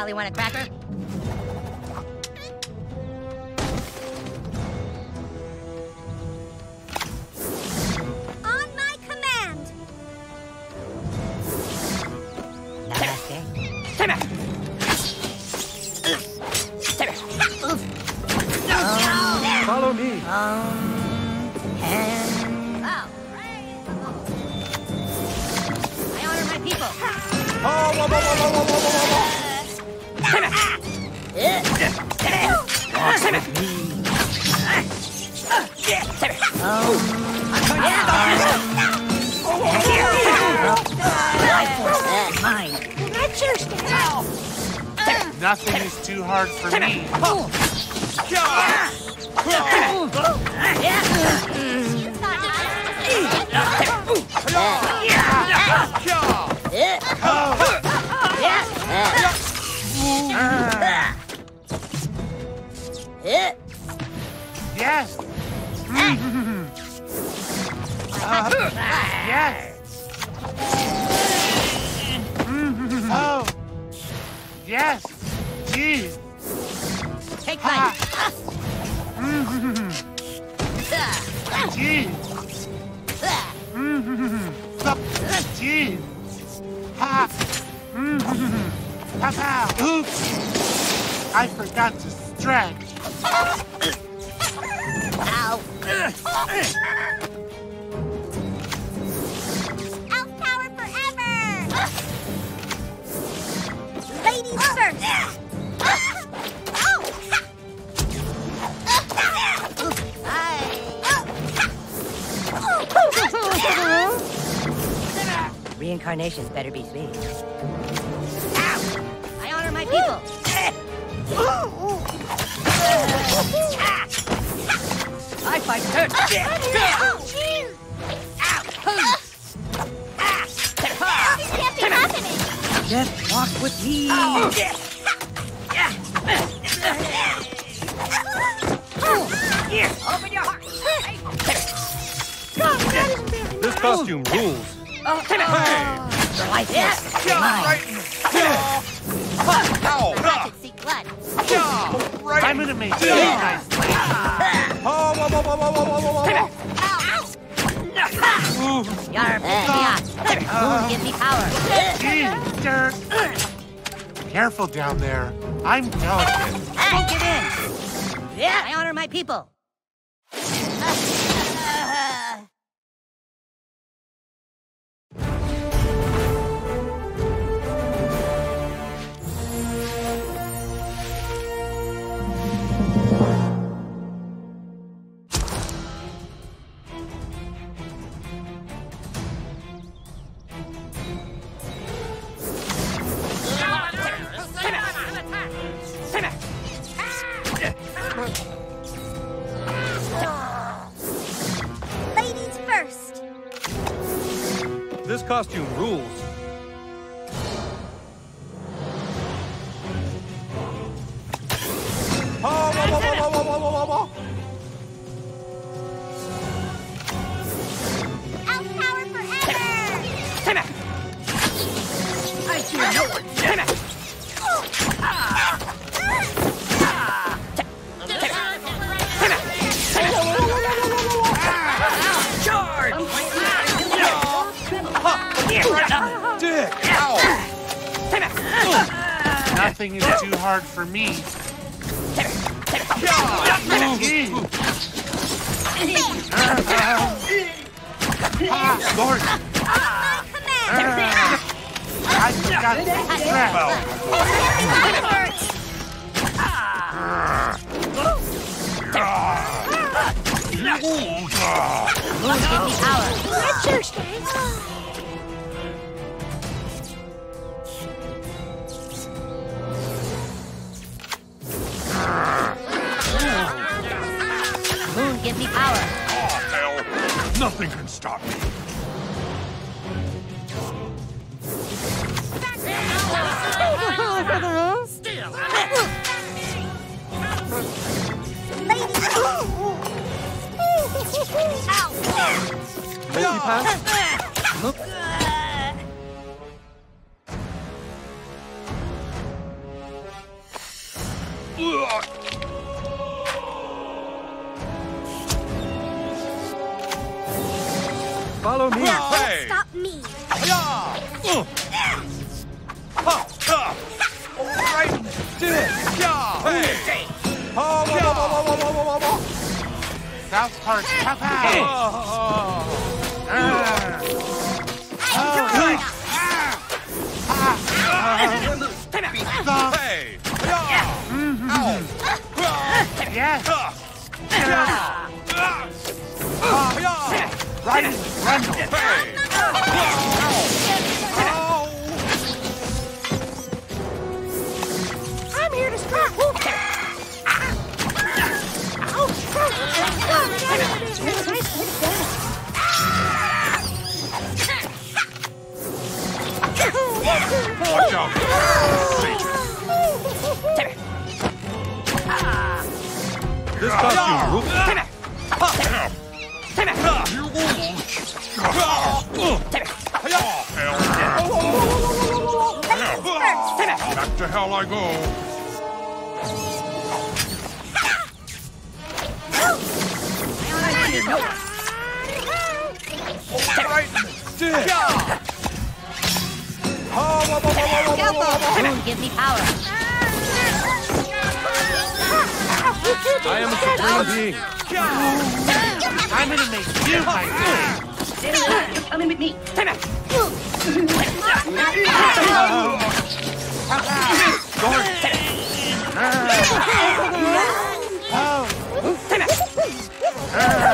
Polly want a cracker? On my command. Namaste. Follow me. I honor my people. Nothing is too hard for me. Yes. Yes. Oh. Yes. Jeez. Take mine. Jeez. Jeez. Ha. Pow. Oops. I forgot to stretch. Ow. Elf power forever. Ladies first. Reincarnations better be sweet. Ow! I honor my people. I fight hurt. This can't be happening. Just walk with me. Open your heart. This costume rules. The life is mine. Ratchet seek blood. I'm gonna make you nice. Yar, give me power. Jeez, dirt. Careful down there. I'm delicate. Don't give in. Yeah, I honor my people. Ladies first. This costume rules. Elf power forever. I fear no one. Charge! Dick! Nothing is too hard for me. Jeez. Lord. I forgot to stretch. Give me power. That's your strength. Moon, give me power. Nothing can stop me. South Park, Papa! Hey! Yes! Right in the grundle! I'm here to stop Walter. Watch out! This costume rules. Back to hell I go. Catapult gives me power. I am a supreme being. I'm gonna make you my friend! You're coming with me. Oh!